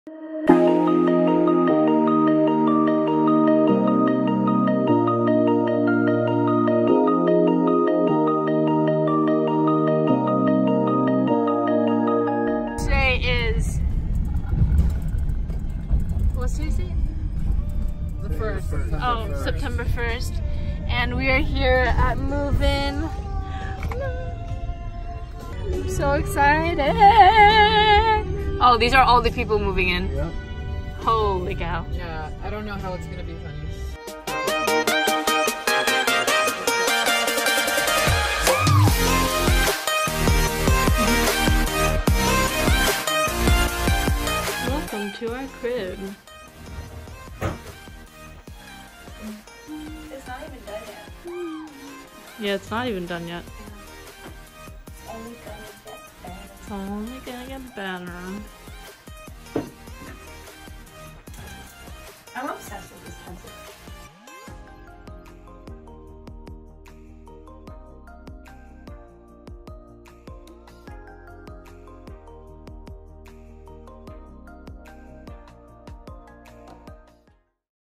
What's today's date? The 1st. Oh, September 1st. And we are here at Move-In. I'm so excited. Oh, these are all the people moving in. Yep. Holy cow. Yeah, I don't know how it's gonna be funny. Welcome to our crib. It's not even done yet. Yeah, it's not even done yet. It's only gonna get better. It's only gonna get better.